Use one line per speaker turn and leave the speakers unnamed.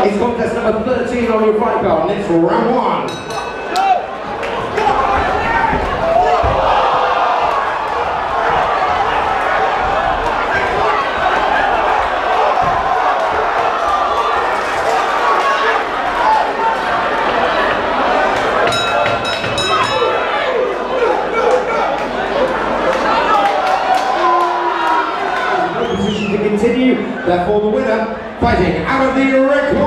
It's contest number 13 on your fight card, and it's round 1. Therefore, the winner, fighting out of the red corner.